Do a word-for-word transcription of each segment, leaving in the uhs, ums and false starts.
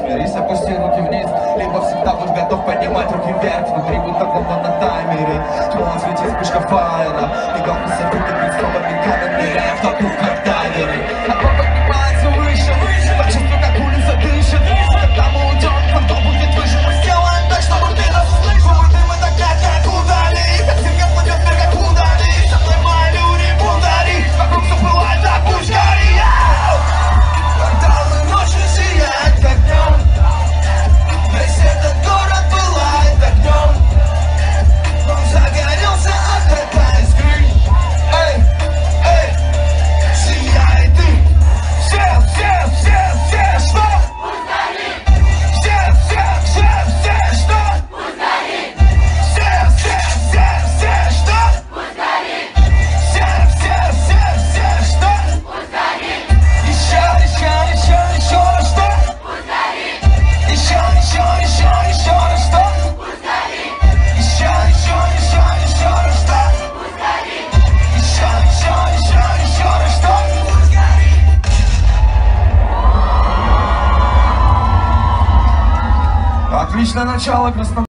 Смирись, опусти руки вниз, либо всегда будь готов поднимать руки вверх. Внутри будто бомба на таймере, туман светит вспышка фаера. Мигалка забита перед стробами камерами, я в толпу как дайверы. Огонь поднимается выше, почувствуй, как улица дышит. Когда мы уйдем, кто будет выше, мы сделаем так, чтобы ты нас услышал. Мы дым и такая, как удали, как земля плывет вверх, как удали. Со мной мои люди, будари, вокруг все пылает, так пусть горит. Кварталы ночью сияют, как днем. Весь этот город пылает огнем. Он загорелся от такой искры. Эй, эй, сияет дым. Все, все, все, все, что? Пусть горит. Все, все, все, все, что? Пусть горит. Все, все, все, все, что? Пусть горит. Все, все, все, все, что? Пусть горит. Еще, еще, еще, еще раз что? Пусть горит. Еще, еще, еще, еще раз что? Пусть горит. Еще, еще, еще, еще раз что? Пусть горит. Еще, еще, еще, еще раз что? Пусть горит. Отличное начало, Краснодар.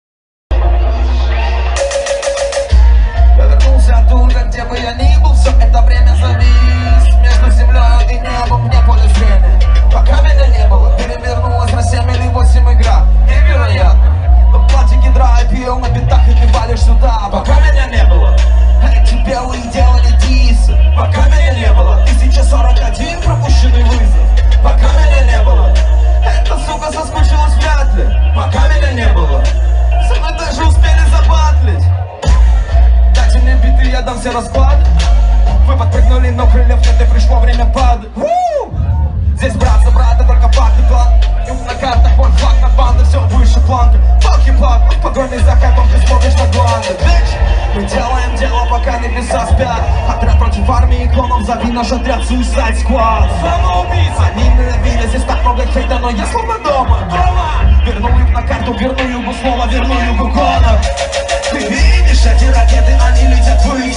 Я вернулся оттуда, где бы я ни был, все это время завис между землей и небом, мне поле зрения. Пока меня не было, перевернулась на семь или восемь игра. Невероятно. Но платики драйв пил на битах и ты валишь сюда. Пока меня не было, эти белые делали дисы. Пока меня не было, тысяча сорок один пропущенный вызов. Пока меня не было, эта сука соскучилась вряд ли. Пока меня не было, со мной даже успели забатлить. Дайте мне биты, я дам все расклады. Вы подпрыгнули, но крыльев нет, и пришло время падать. Здесь брат за брата, только факт и план. Юг на картах, мой флаг на банды, все выше планка. Фалки план, в погоне за хайпом, ты смотришь на гланды. Мы делаем дело, пока небеса спят. Отряд против армии клонов, зови наш отряд Suicide Squad. Самоубийца, они ненавидят, здесь так много хейта, но я словно дома. Верну их на карту, верну югу снова, верну югу гонор. Ты видишь эти ракеты, они летят ввысь.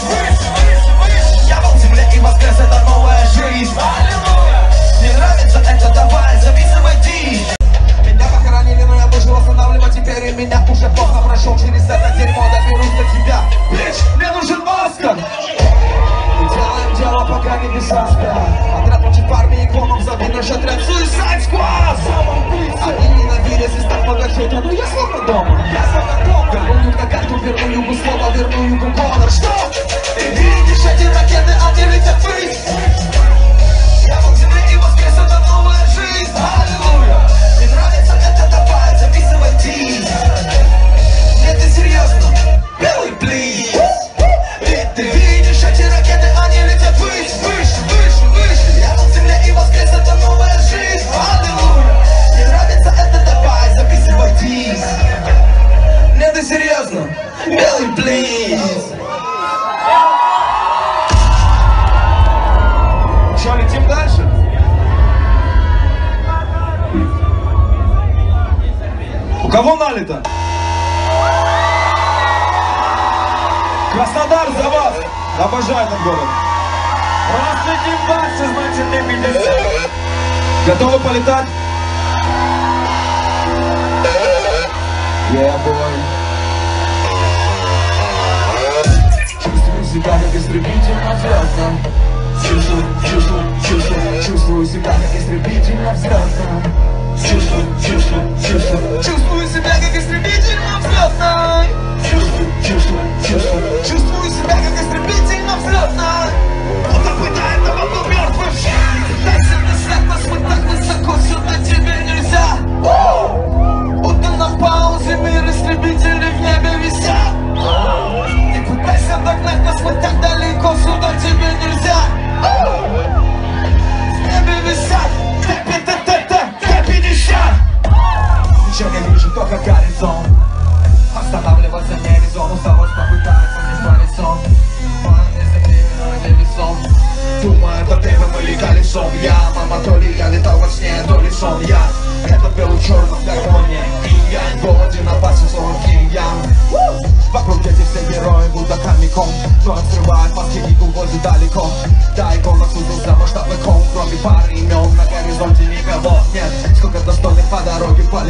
Я был в земле и воскрес, это новая жизнь. Не нравится это, давай, записывай дичь. Меня похоронили, но я выжил, останавливать теперь и меня уже плохо. Прошел через это дерьмо, доберусь до тебя. Бич, мне нужен Оскар. Мы делаем дело, пока небеса спят. Отряд против армии клонов, зови наш отряд Suicide Squad. Они ненавидят, здесь так много хейта, но я словно дома. Я словно дома. Верну юг на карту, верну югу слова, верну югу гонор. Что? Ты видишь эти ракеты, они летят ввысь. Я был в земле и воскрес, это новая жизнь. Аллилуйя. Не нравится это, давай, записывай дичь. Нет, ты серьезно? Белый плиз. Ты, ты видишь эти ракеты, они летят ввысь, выше, выше, выше. Я был в земле и воскрес, это новая жизнь. Аллилуйя. Не нравится это, давай, записывай дичь. Нет, ты серьезно? Белый плиз. Что, летим дальше? У кого налито? Краснодар за вас! Обожаю этот город! Раз летим дальше, значит не пятьдесят. Готовы полетать? Yeah, boy. Чувствую себя как истребитель на звездном. Чувствую, чувствую, чувствую, чувствую себя как истребитель на взлетном. Чувствую, чувствую, чувствую, чувствую себя как истребитель на взлетной. Чувствую, чувствую, чувствую, чувствую себя как истребитель на взлетной. Будто бы до этого был мертвым. Дайся дышать, нас мы так высоко, сюда тебе нельзя. Будто на паузе мир, истребители в небе висят. Не пытайся догнать нас, мы так далеко, сюда тебе нельзя. В небе висят Т пятьдесят. Ничего не вижу, только горизонт. Останавливаться не резон. Усталость попытается мне свалить сон. Планы земли, но не весом. Думаю, то ты мы летали сон. Я, мама, то ли я летал во сне, то ли сон. Я, это белый черный в гармонии. И я голоден, опасен, словно Ким-Ян. Вокруг эти все герои будто камиком. Но открывают маски и увозят далеко. Да, икона сузился масштабный ком. Кроме пары имен на горизонте никого нет. Сколько достойных по дороге по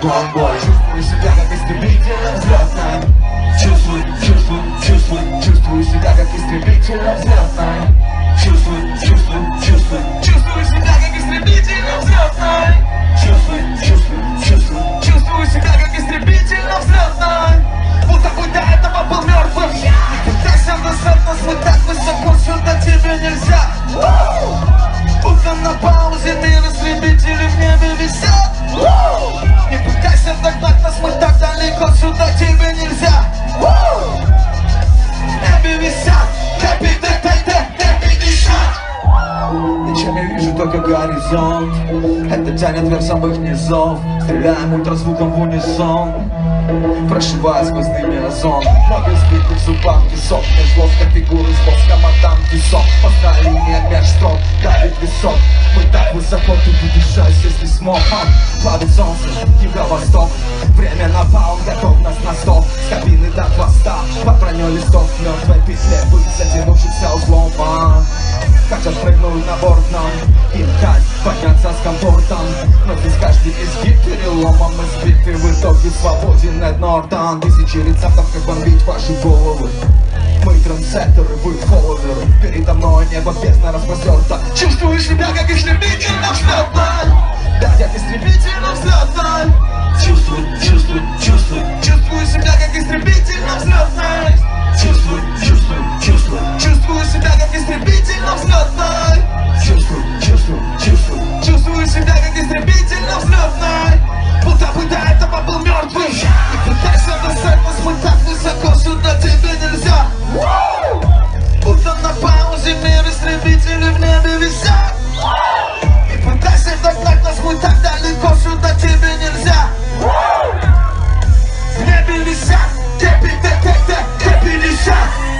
бомбой. Чувствую себя как истребитель взлетной. Чувствую, чувствую, чувствую, чувствую себя как истребитель взлетной. Чувствую, чувствую, чувствую, чувствую себя как истребитель взлетной. Чувствую, чувствую, чувствую, чувствую себя как истребитель взлетной. Будто бы до этого был мертвым. Не пытайся достать нас, мы так высоко, сюда тебе нельзя. Будто на паузе мир, истребители в небе висят. Не пытайся догнать нас, мы так далеко, сюда тебе нельзя. В небе висят, хэппи, хэппи, ничем не вижу, только горизонт. Это тянет вверх самых низов. Стреляем ультразвуком в унисон, прошивая сквозными озон. Ноги сбиты в зубах, песок. Меж лоска фигуры с воска, мадам песок. По линия меж строк, давит висок. Мы так высоко, ты подышать, если смог. Плавит солнце, юго-восток. Время напал, готов нас на стоп. С кабины до хвоста, под броней листов. В мертвой петле вы, затянувшихся узлом. Хотят прыгнуть на борт нам, им кайф подняться с комфортом. Но здесь каждый изгиб переломом и сбитый в итоге свободен Эд Нортон. Тысячи рецептов, как бомбить ваши головы. Мы трендсеттеры, вы фолловеры. Передо мной небо бездна распростерта. Чувствую себя как истребитель на взлетной. Да, я истребитель на взлетной. Чувствую, чувствую, чувствую, чувствую себя как истребитель на взлетной. Чувствую, чувствую, чувствую, чувствую себя как истребитель на взлетной. Чувствую, чувствую, чувствую, чувствую себя как истребитель на взлетной. Будто бы до этого был мертвым. Не пытайся достать нас, мы так высоко, сюда тебе нельзя. Будто на паузе мир, истребители в небе висят. Не пытайся догнать нас, мы так далеко, сюда тебе нельзя. В небе висят, хэппи, хэппи, хэппи летят.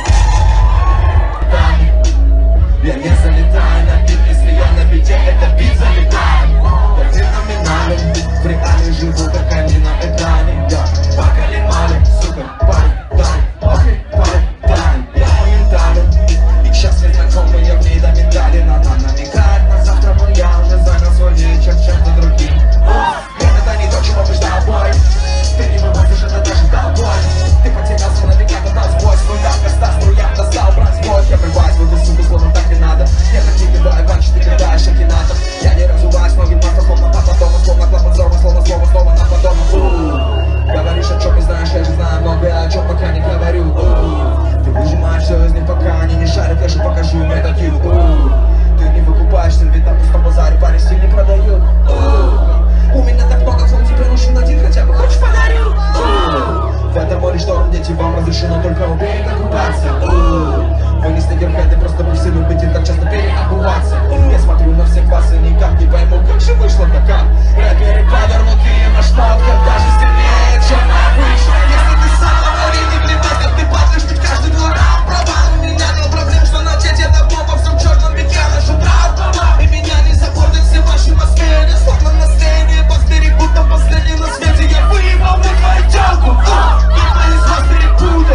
Я не залетаю на бит, если я на бите, это бит залетаю. Я феноменален, в реале живу, как они на экране. Я покалимали, сука, парень, дай, окей, парень, дай. Я моментален, и сейчас не знакомые в ней до медали. Но она намекает на завтра, но я уже занял свой вечер чем-то другим. Это не то, чего ждал бой. Ты не вывозишь это даже толпой. Ты потерялся на века, когда сбой. Свой так коста струям достал брать бой. Я врываюсь в эту суку, словно так не надо. Я такие бываю, раньше ты кидаешь акинатор. Я не разуваюсь, ноги масло, словно на потом. Словно клапан зора, словно слово, снова на потом. Говоришь, о чем не знаешь, я же знаю многое, о чем пока не говорю. У, ты выжимаешь все из них, пока они не шарят, я же покажу методик. Ты не выкупаешься, ведь на пустом базаре парень стиль не продают. У меня так много фон, тебе нужен один, хотя бы хочешь подарю. В этом море шторм, дети, вам разрешено только у берега купаться. Вы не снегерхеды, просто вы все любите так часто переобуваться. Я смотрю на всех вас и никак не пойму, как же вышло так. Рэперы повернутые на шмотках, даже сильнее, чем обычно. Если ты сам на море не плевать, как ты падаешь, ведь каждый твой раунд провал. У меня нет проблем, что начать это бомба в всем черном веке, нашу травму. И меня не заботят все ваши мосты, словно на сцене, постерег, будто последний на свете. Я выебал на твою тёлку, никто из вас перепутает.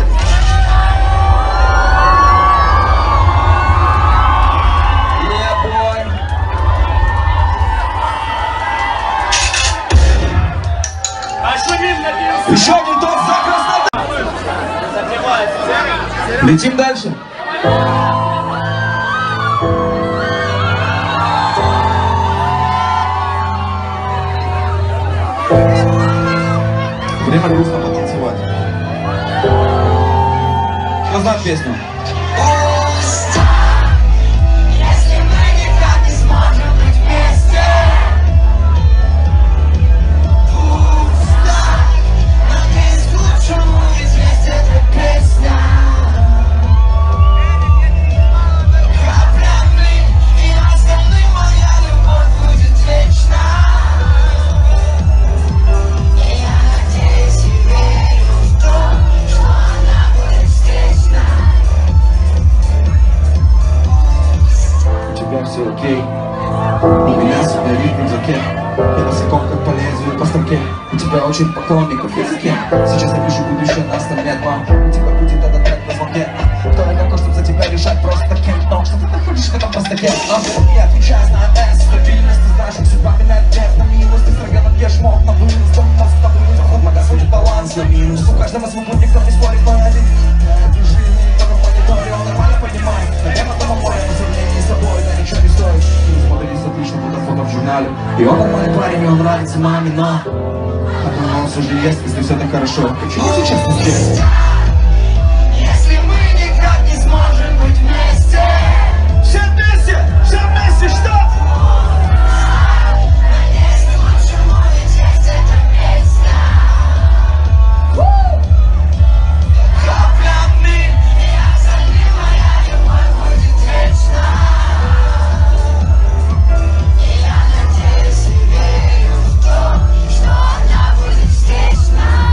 Еще один тост за Краснодар. Летим дальше. Время грустно потанцевать. Кто знает песню? Все окей, у меня сегодня ритм в рюкзаке. Я босиком как по лезвию по строке. У тебя очень поклонников в языке. Сейчас я пишу будущее на сто лет, мам. У тебя будет этот трек на звонке. Кто я какой, чтобы за тебя решать просто кем? Но что ты находишь в этом простоте? Я отвечаю на S, стабильность. Ты знаешь, как судьба меняет гнев на милость. Ты строго набьешь мог на вынос, дом мозг. И он нормальный парень, и он нравится маме, но одно но все же есть, если все так хорошо. Почему сейчас не здесь? Если мы никак не сможем быть вместе. Все вместе! Все вместе! Что? Если лучше мой здесь эта песня. Каплями я забил, моя любовь будет вечна. И я надеюсь и верю в то, что она будет здесь.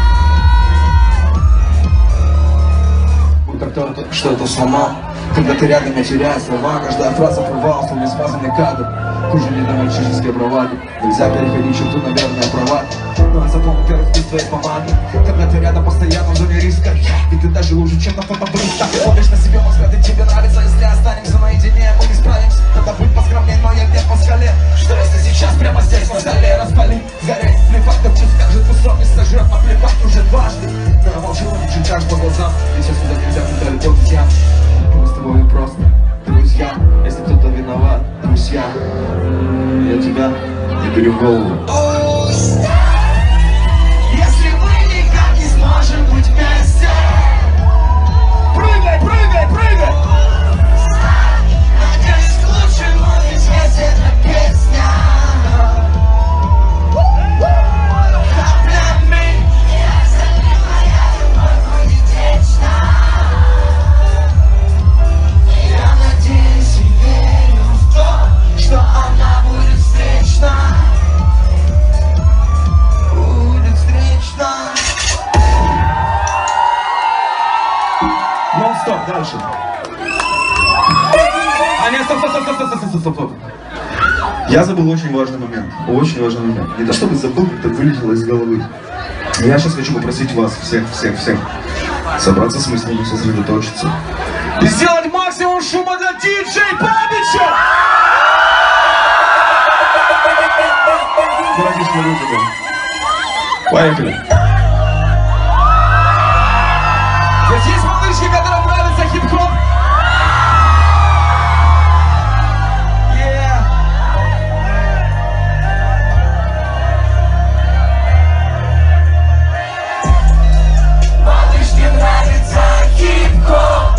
Будто кто-то что-то сломал. Когда ты рядом, я теряю слова. Каждая фраза провал, словно смазанный кадр. Хуже не на мальчишеской браваде. Нельзя переходить черту, наверное, права. Но я запомнил первый вкус твоей помады. Когда ты рядом, постоянно в зоне риска. И ты даже лучше, чем на фотобрызгах. Смотришь на себя, взгляды тебе нравится. Если останемся наедине, мы не справимся. Тогда будь поскромней, но я где по скале. Что если сейчас прямо здесь на столе распали? Сгореть, не фактов, что скажет кусок. Не сожрет, наплевать уже дважды. Но я молчу, не читаешь по глазам. И сейчас сюда нельзя, куда любовь друзья. Мы с тобой просто друзья. Если кто-то виноват, пусть я. Я тебя не беру в голову. Если мы никак не сможем быть вместе. Прыгай, прыгай, прыгай. Надеюсь, лучше будет здесь эта песня. Каплями я забил, моя любовь будет вечна. Я надеюсь и верю в то, что она будет встречна. Будет встречна. Нон-стоп, дальше. А нет, стоп, стоп, стоп, стоп, стоп, стоп, стоп, стоп. Я забыл очень важный момент. Очень важный момент. Не то чтобы забыл, это вылетело из головы. Я сейчас хочу попросить вас, всех, всех, всех, собраться с мыслями, сосредоточиться. И сделать максимум шума для диджей Бабича! Братишка, руки. Поехали. Здесь есть малышки, которым нравится хип-хоп. Yeah. Малышке нравится хип-хоп.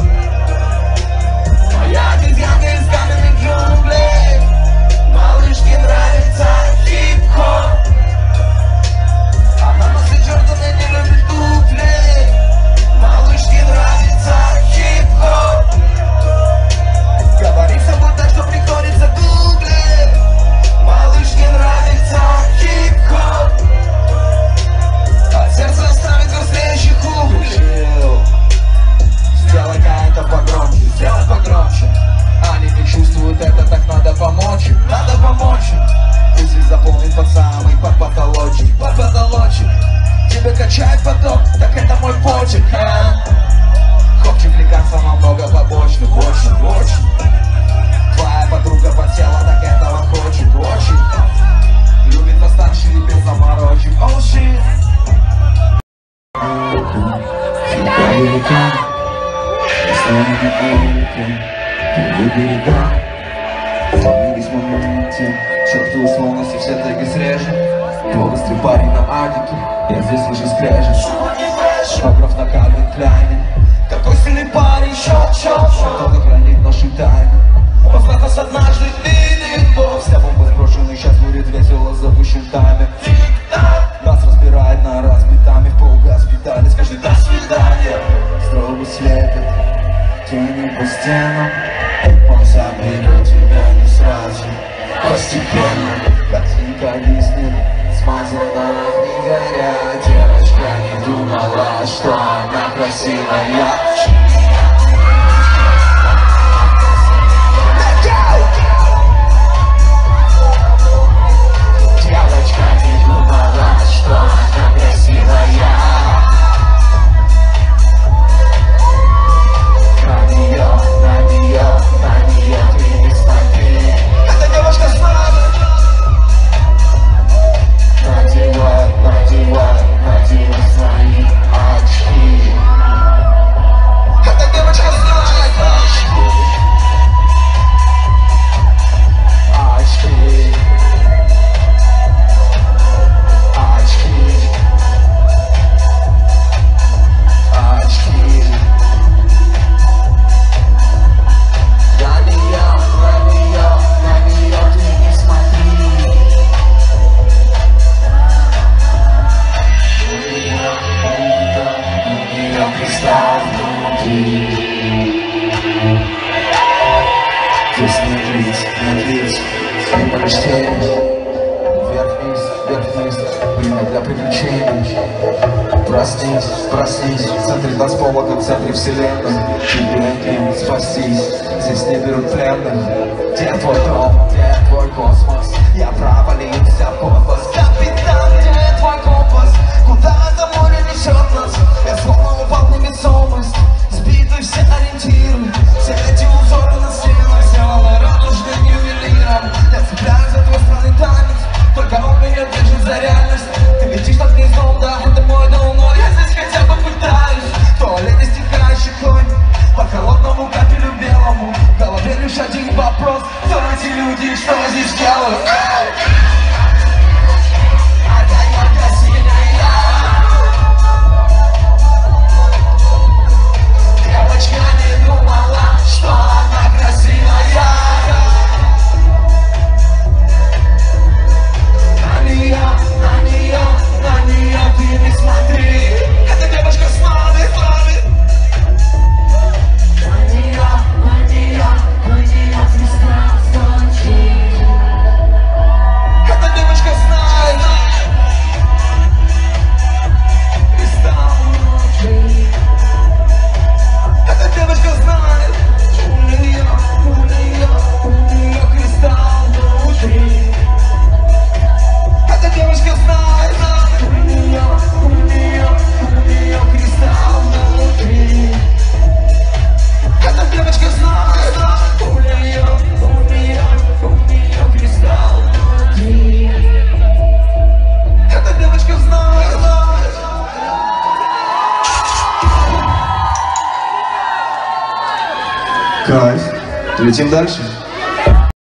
Моя обезьянка из каменных джунглей. Малышке нравится хип-хоп. Она носит Джорданы, не любит туфли. Малышке нравится хип-хоп. Говори с собой так, что приходится гуглить. Малышке нравится хип-хоп. А сердце оставит взрослеющих углей. Сделай-ка это погромче, сделай погромче. Они не чувствуют это, так надо помочь им. Надо помочь им. Пусть их заполнит под самый, под потолочек, под потолочек. Тебе качает поток, так это мой почек, а? Хопчик лекарства намного побочных, очень, очень. Твоя подруга потела, так этого хочет, очень. Любит постарше и без заморочек, oh shit. Всегда велика, на берега, сломились в моменте. Чертовы словности, все теги срежем. Твой быстрый парень на адике, я здесь слышу скрежет. Фотограф на Кальвин Кляйне. Какой сильный парень, шок-шок. Кто-то хранит наши тайны. Познать нас однажды и любовь. Вся бомба сброшена, сейчас будет весело, запущен таймер. Нас разбирает на разбитами, в полгаз педали. Скажи до свидания. Строго слепит тени по стенам. Он заберет тебя не сразу, постепенно. Картинка виснет, смазана, не горя. Девочка не думала, что она красивая. Девочка не думала, что она красивая. На нее, на нее, на нее ты не смотри. Эта девушка с нами. Надевай, надевай, надевай свои очки. Здесь нет лиц, нет лиц, мимо лишь тени. Вверх-вниз, вверх-вниз, время для приключений. Проснись, проснись, в центре танцпола, как в центре вселенной. Тебе им спастись, здесь не берут пленных. Где твой дом, где твой космос? Я провалился в космос. Капитан, где твой компас? Куда это море несет нас? Я словно упал в невесомость. Сбиты все ориентиры, все эти узоры на стенах сделаны радужным ювелиром. Я цепляюсь за твой странный танец, только он меня держит за реальность. Ты летишь над гнездом, да, это мой дом, но я здесь хотя бы пытаюсь. В туалете стекающий конь, по холодному капелю белому. В голове лишь один вопрос: кто эти люди, что здесь делают? Кайф. Летим дальше.